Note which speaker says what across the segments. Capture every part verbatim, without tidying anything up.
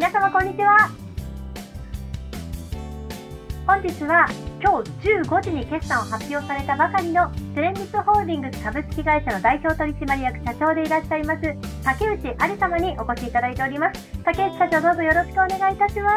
Speaker 1: 皆様こんにちは。本日は今日じゅうごじに決算を発表されたばかりのセレンディップホールディングス株式会社の代表取締役社長でいらっしゃいます竹内あり様にお越しいただいております。竹内社長、どうぞよろしくお願いいたします。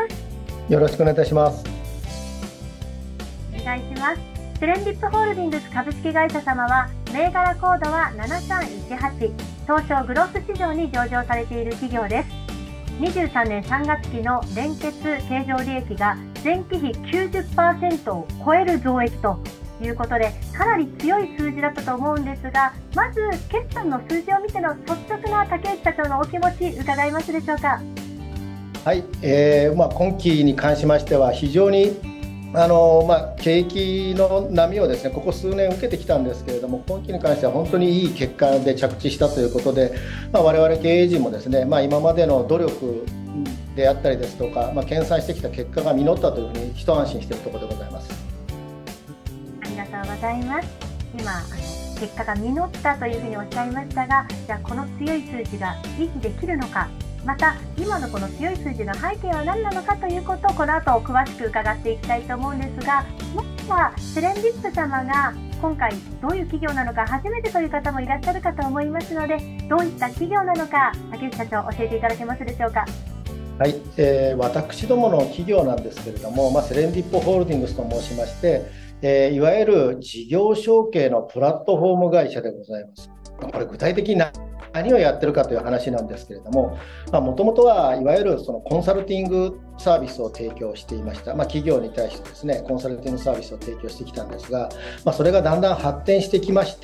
Speaker 2: よろしくお願いいたします。
Speaker 1: お願いします。セレンディップホールディングス株式会社様は銘柄コードはななさんいちはち、東証グロース市場に上場されている企業です。にじゅうさんねんさんがつ期の連結経常利益が前期比 きゅうじゅっパーセント を超える増益ということで、かなり強い数字だったと思うんですが、まず決算の数字を見ての率直な竹内社長のお気持ち伺えますでしょうか。
Speaker 2: はい、えーまあ、今期に関しましては非常にあの、まあ、景気の波をですねここ数年受けてきたんですけれども、今期に関しては本当にいい結果で着地したということで、まあ、我々経営陣もですね、まあ、今までの努力であったりですとか、まあ、研鑽してきた結果が実ったというふうに一安心しているところでございます。
Speaker 1: ありがとうございます。今あの結果が実ったというふうにおっしゃいましたが、じゃあこの強い数字が維持できるのか、また今のこの強い数字の背景は何なのかということをこの後詳しく伺っていきたいと思うんですが、まずはセレンディップ様が今回どういう企業なのか初めてという方もいらっしゃるかと思いますので、どういった企業なのか竹内社長教えていただけますでしょうか。
Speaker 2: はい、えー、私どもの企業なんですけれども、まあ、セレンディップホールディングスと申しまして、えー、いわゆる事業承継のプラットフォーム会社でございます。これ具体的に何をやってるかという話なんですけれども、もともとはいわゆるそのコンサルティングサービスを提供していました。まあ、企業に対してですねコンサルティングサービスを提供してきたんですが、まあ、それがだんだん発展してきまして、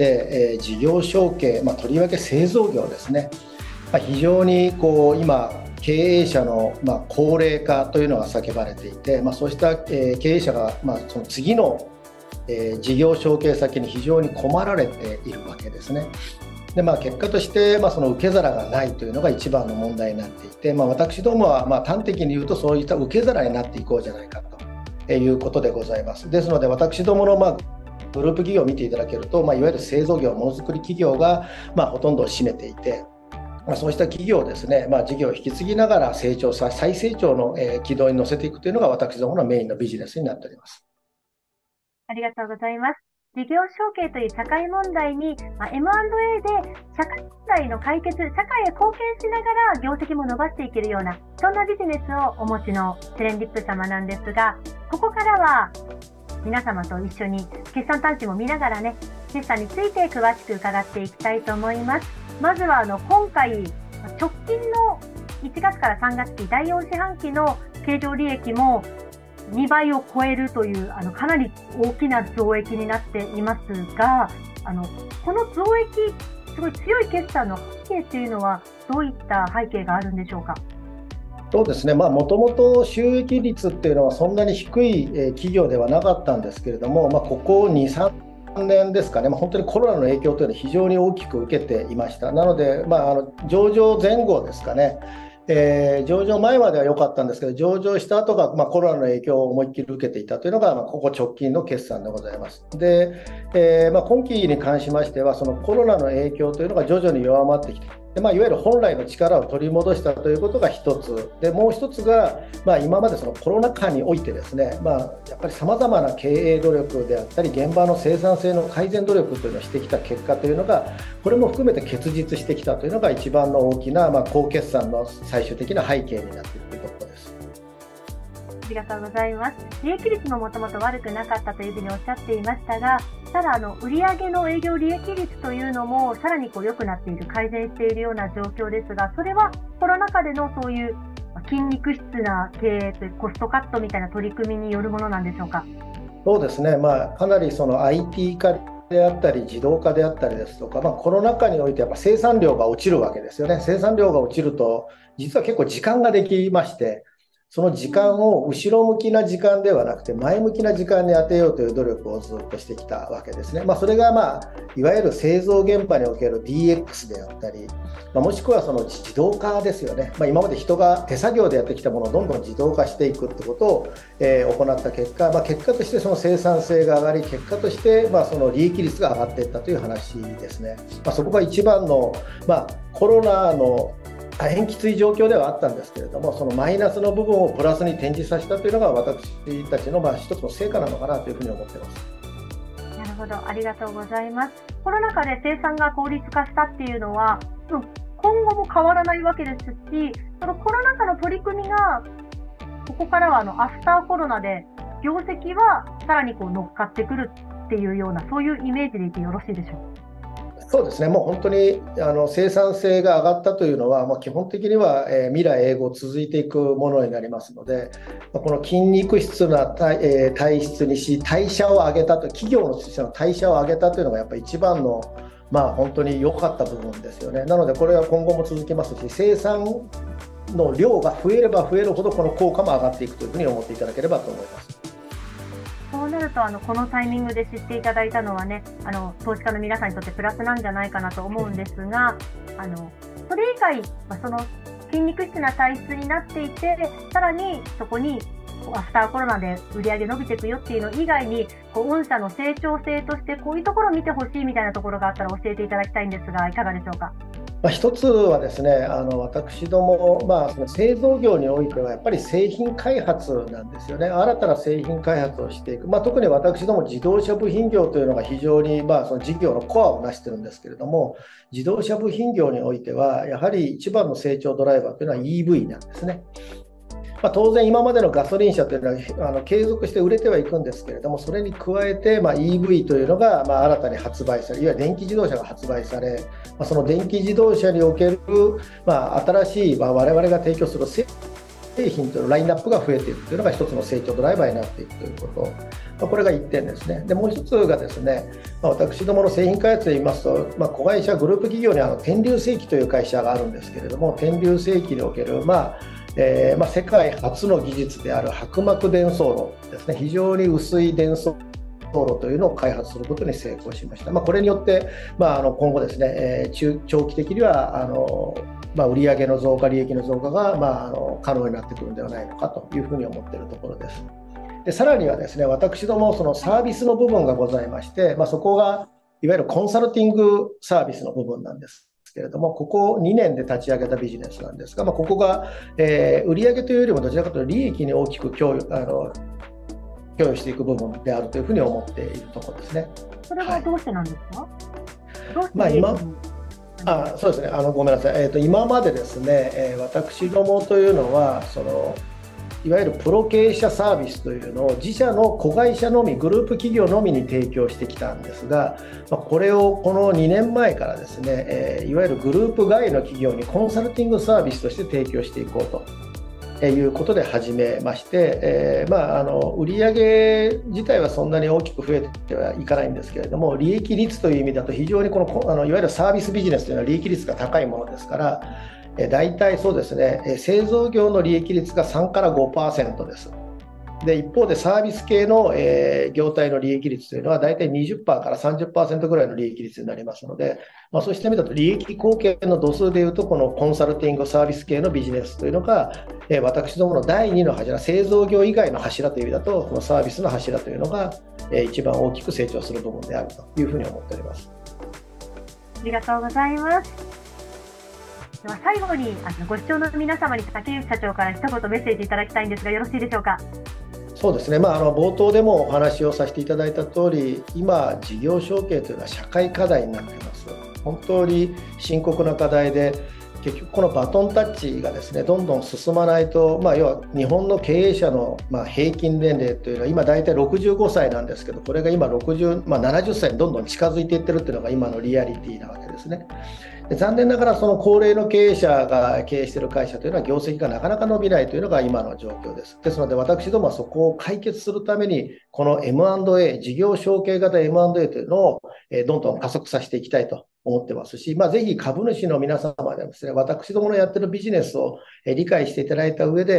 Speaker 2: えー、事業承継、まあ、とりわけ製造業ですね、まあ、非常にこう今経営者のまあ高齢化というのが叫ばれていて、まあ、そうしたえー経営者がまあその次のえー事業承継先に非常に困られているわけですね。でまあ、結果として、まあ、その受け皿がないというのが一番の問題になっていて、まあ、私どもはまあ端的に言うとそういった受け皿になっていこうじゃないかということでございます。ですので私どものまあグループ企業を見ていただけると、まあ、いわゆる製造業、ものづくり企業がまあほとんどを占めていて、まあ、そうした企業をですね、まあ、事業を引き継ぎながら成長さ再成長のえー軌道に乗せていくというのが私どものメインのビジネスになっております。
Speaker 1: ありがとうございます。事業承継という社会問題に、まあ、エムアンドエー で社会問題の解決、社会へ貢献しながら業績も伸ばしていけるような、そんなビジネスをお持ちのセレンディップ様なんですが、ここからは皆様と一緒に決算短信も見ながらね、決算について詳しく伺っていきたいと思います。まずはあの今回、直近のいちがつからさんがつ期だいよん四半期の経常利益もにばいを超えるというあのかなり大きな増益になっていますが、あのこの増益、すごい強い決算の背景というのはどういった背景があるんでしょうか。
Speaker 2: そうですね、もともと収益率っていうのはそんなに低い企業ではなかったんですけれども、まあ、ここに、さんねんですかね、まあ、本当にコロナの影響というのは非常に大きく受けていました。なので、まあ、あの上場前後ですかね、えー、上場前までは良かったんですけど、上場した後が、まあ、コロナの影響を思いっきり受けていたというのが、まあ、ここ直近の決算でございます。で、えーまあ、今期に関しましては、そのコロナの影響というのが徐々に弱まってきて、でまあ、いわゆる本来の力を取り戻したということが一つで、もう一つが、まあ、今までそのコロナ禍においてですね、まあ、やっぱりさまざまな経営努力であったり現場の生産性の改善努力というのをしてきた結果というのが、これも含めて結実してきたというのが一番の大きな、まあ、高決算の最終的な背景になっているということです。
Speaker 1: ありがとうございます。利益率ももともと悪くなかったというふうにおっしゃっていましたが、ただあの売上の営業利益率というのもさらにこう良くなっている、改善しているような状況ですが、それはコロナ禍でのそういう筋肉質な経営というコストカットみたいな取り組みによるものなんでしょうか。
Speaker 2: そうですね、まあ、かなりその アイティー 化であったり自動化であったりですとか、まあ、コロナ禍においてやっぱ生産量が落ちるわけですよね。生産量が落ちると実は結構時間ができまして、その時間を後ろ向きな時間ではなくて前向きな時間に当てようという努力をずっとしてきたわけですね。まあ、それが、まあ、いわゆる製造現場における ディーエックス であったり、まあ、もしくはその自動化ですよね。まあ、今まで人が手作業でやってきたものをどんどん自動化していくってことを、えー、行った結果、まあ、結果としてその生産性が上がり、結果として、まあ、その利益率が上がっていったという話ですね。まあ、そこが一番の、まあ、コロナの大変きつい状況ではあったんですけれども、そのマイナスの部分をプラスに転じさせたというのが私たちのまあ一つの成果なのかなというふうに思っています。
Speaker 1: なるほど、ありがとうございます。コロナ禍で生産が効率化したっていうのは、うん、今後も変わらないわけですし、そのコロナ禍の取り組みが、ここからはあのアフターコロナで、業績はさらにこう乗っかってくるっていうような、そういうイメージでいてよろしいでしょうか。
Speaker 2: そうですね、もう本当にあの生産性が上がったというのは、まあ、基本的には、えー未来永劫続いていくものになりますので、まあこの筋肉質な体,、えー体質にし、代謝を上げたと、企業のとしての代謝を上げたというのがやっぱり一番の、まあ、本当に良かった部分ですよね。なので、これは今後も続きますし、生産の量が増えれば増えるほど、この効果も上がっていくというふうに思っていただければと思います。
Speaker 1: そうなると、あのこのタイミングで知っていただいたのはね、あの投資家の皆さんにとってプラスなんじゃないかなと思うんですが、あのそれ以外、まあ、その筋肉質な体質になっていて、さらにそこにアフターコロナで売り上げ伸びていくよっていうの以外に、こう御社の成長性としてこういうところを見てほしいみたいなところがあったら教えていただきたいんですが、いかがでしょうか。
Speaker 2: まあ、一つはですね、あの私ども、まあ、その製造業においてはやっぱり製品開発なんですよね。新たな製品開発をしていく、まあ、特に私ども自動車部品業というのが非常に、まあ、その事業のコアを成しているんですけれども、自動車部品業においてはやはり一番の成長ドライバーというのは イーブイ なんですね。まあ、当然、今までのガソリン車というのはあの継続して売れてはいくんですけれども、それに加えて、まあ、イーブイ というのが、まあ、新たに発売され、いわゆる電気自動車が発売され、まあ、その電気自動車における、まあ、新しい、まあ、我々が提供する製品というラインナップが増えていくというのが一つの成長ドライバーになっていくということ、まあ、これがいってんですね。で、もう一つがですね、まあ、私どもの製品開発で言いますと、まあ、子会社グループ企業にあの天竜製機という会社があるんですけれども、天竜製機における、まあえーまあ、世界初の技術である薄膜伝送路ですね、非常に薄い伝送路というのを開発することに成功しました。まあ、これによって、まあ、あの今後ですね、えー、中長期的にはあの、まあ、売上の増加、利益の増加が、まあ、あの可能になってくるんではないのかというふうに思っているところです。で、さらにはですね、私どもそのサービスの部分がございまして、まあ、そこがいわゆるコンサルティングサービスの部分なんですけれども、ここにねんで立ち上げたビジネスなんですが、まあ、ここが、えー、売上というよりもどちらかというと利益に大きく供与、あの供与していく部分であるというふうに思っているところですね。
Speaker 1: それはどうしてなんですか。はい、どうして
Speaker 2: まあ今あそうですね、あのごめんなさい、えーと、今までですね、えー、私どもというのはそのいわゆるプロ経営者サービスというのを自社の子会社のみ、グループ企業のみに提供してきたんですが、まあ、これをこのにねんまえからですね、えー、いわゆるグループ外の企業にコンサルティングサービスとして提供していこうということで始めまして、えーまあ、あの売上自体はそんなに大きく増えてはいかないんですけれども、利益率という意味だと非常にこの、あのいわゆるサービスビジネスというのは利益率が高いものですから、大体そうですね、製造業の利益率がさんからごパーセントです。で、一方でサービス系の、えー、業態の利益率というのは大体 にじゅっパーセント から さんじゅっパーセント ぐらいの利益率になりますので、まあ、そうしてみると利益貢献の度数でいうと、このコンサルティングサービス系のビジネスというのが、えー、私どものだいにの柱、製造業以外の柱という意味だと、このサービスの柱というのが、えー、一番大きく成長する部分であるというふうに思っております。
Speaker 1: ありがとうございます。では最後にあのご視聴の皆様に竹内社長から一言メッセージいただきたいんですが、よろしいでしょうか。
Speaker 2: そうですね、まあ、あの冒頭でもお話をさせていただいた通り、今、事業承継というのは社会課題になっています。本当に深刻な課題で、結局このバトンタッチがですね、どんどん進まないと、まあ、要は日本の経営者のまあ平均年齢というのは今大体ろくじゅうごさいなんですけど、これが今ろくじゅう、まあ、ななじゅっさいにどんどん近づいていってるというのが今のリアリティなわけですね。で、残念ながらその高齢の経営者が経営している会社というのは業績がなかなか伸びないというのが今の状況です。ですので私どもはそこを解決するために、この エムアンドエー、事業承継型 エムアンドエー というのをどんどん加速させていきたいと思ってますし、まあ、ぜひ株主の皆様でですね、私どものやってるビジネスを理解していただいた上で、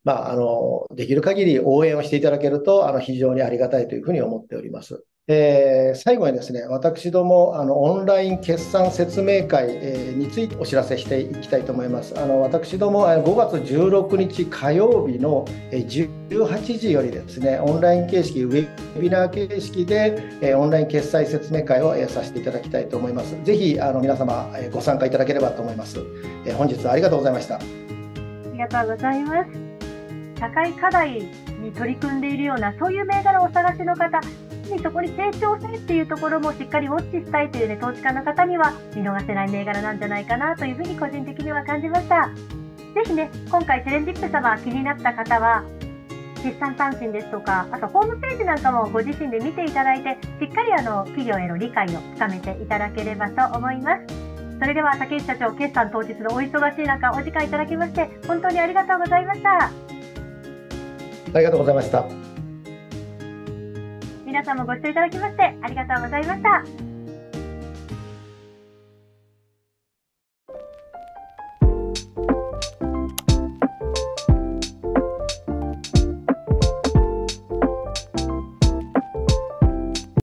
Speaker 2: まあ、あの、できる限り応援をしていただけると、あの、非常にありがたいというふうに思っております。えー最後にですね、私ども、あの、オンライン決算説明会、えーについてお知らせしていきたいと思います。あの、私ども、あのごがつじゅうろくにち火曜日のえーじゅうはちじよりですね、オンライン形式、ウェビナー形式で、えーオンライン決済説明会を、えーさせていただきたいと思います。ぜひ、あの、皆様、えーご参加いただければと思います。えー本日はありがとうございました。
Speaker 1: ありがとうございます。社会課題に取り組んでいるような、そういう銘柄をお探しの方、そこに成長性っていうところもしっかりウォッチしたいという、ね、投資家の方には見逃せない銘柄なんじゃないかなというふうに個人的には感じました。ぜひね、今回セレンディップ様気になった方は、決算単身ですとか、あとホームページなんかもご自身で見ていただいて、しっかりあの企業への理解を深めていただければと思います。それでは竹内社長、決算当日のお忙しい中お時間いただきまして本当にありがとうございました。
Speaker 2: ありがとうございました。
Speaker 1: 皆さんもご視聴いただきましてありがとうございました。